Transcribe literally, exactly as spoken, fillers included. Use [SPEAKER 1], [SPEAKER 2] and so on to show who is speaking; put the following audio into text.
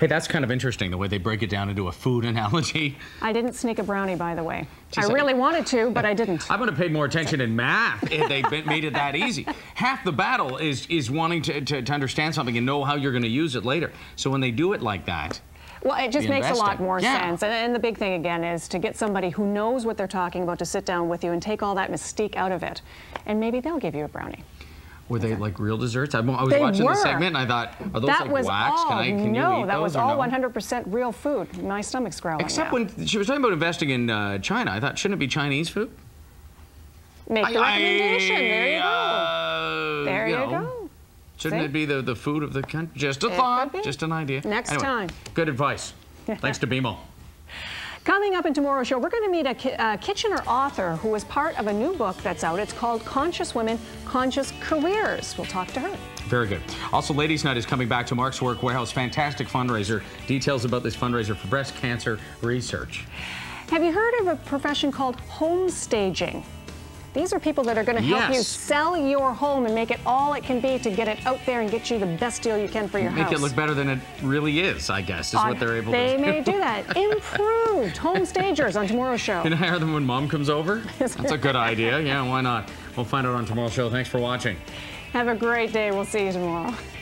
[SPEAKER 1] Hey, that's kind of interesting, the way they break it down into a food analogy.
[SPEAKER 2] I didn't sneak a brownie, by the way.
[SPEAKER 1] Just
[SPEAKER 2] I
[SPEAKER 1] like,
[SPEAKER 2] really wanted to, but I didn't.
[SPEAKER 1] I would have paid more attention in math if they made it that easy. Half the battle is, is wanting to, to, to understand something and know how you're going to use it later. So when they do it like that,
[SPEAKER 2] well, it just makes a lot more
[SPEAKER 1] yeah.
[SPEAKER 2] sense. And, and the big thing, again, is to get somebody who knows what they're talking about to sit down with you and take all that mystique out of it. And maybe they'll give you a brownie.
[SPEAKER 1] Were they like real desserts? I, I was
[SPEAKER 2] they
[SPEAKER 1] watching
[SPEAKER 2] were.
[SPEAKER 1] the segment and I thought, are those
[SPEAKER 2] that
[SPEAKER 1] like
[SPEAKER 2] was
[SPEAKER 1] wax?
[SPEAKER 2] All,
[SPEAKER 1] Can I, can
[SPEAKER 2] no,
[SPEAKER 1] you eat
[SPEAKER 2] that
[SPEAKER 1] those
[SPEAKER 2] was
[SPEAKER 1] or
[SPEAKER 2] all
[SPEAKER 1] no?
[SPEAKER 2] one hundred percent real food. My stomach's growling
[SPEAKER 1] Except
[SPEAKER 2] now.
[SPEAKER 1] when she was talking about investing in uh, China, I thought, shouldn't it be Chinese food?
[SPEAKER 2] Make the
[SPEAKER 1] I,
[SPEAKER 2] recommendation.
[SPEAKER 1] I,
[SPEAKER 2] there you go.
[SPEAKER 1] Uh,
[SPEAKER 2] there
[SPEAKER 1] you,
[SPEAKER 2] you
[SPEAKER 1] know,
[SPEAKER 2] go.
[SPEAKER 1] Shouldn't
[SPEAKER 2] See?
[SPEAKER 1] it be the, the food of the country? Just a
[SPEAKER 2] It
[SPEAKER 1] thought,
[SPEAKER 2] could be.
[SPEAKER 1] just an idea.
[SPEAKER 2] Next
[SPEAKER 1] anyway,
[SPEAKER 2] time.
[SPEAKER 1] Good advice. Thanks to B M O.
[SPEAKER 2] Coming up in tomorrow's show, we're going to meet a, ki a Kitchener author who is part of a new book that's out. It's called Conscious Women, Conscious Careers. We'll talk to her.
[SPEAKER 1] Very good. Also, Ladies' Night is coming back to Mark's Work Warehouse. Fantastic fundraiser. Details about this fundraiser for breast cancer research.
[SPEAKER 2] Have you heard of a profession called home staging? These are people that are going to help
[SPEAKER 1] yes.
[SPEAKER 2] you sell your home and make it all it can be to get it out there and get you the best deal you can for your
[SPEAKER 1] Make
[SPEAKER 2] house.
[SPEAKER 1] Make it look better than it really is, I guess, is
[SPEAKER 2] uh,
[SPEAKER 1] what they're able
[SPEAKER 2] they
[SPEAKER 1] to do.
[SPEAKER 2] They may do that. Improved home stagers on tomorrow's show.
[SPEAKER 1] Can I hire them when Mom comes over? That's a good idea. Yeah, why not? We'll find out on tomorrow's show. Thanks for watching.
[SPEAKER 2] Have a great day. We'll see you tomorrow.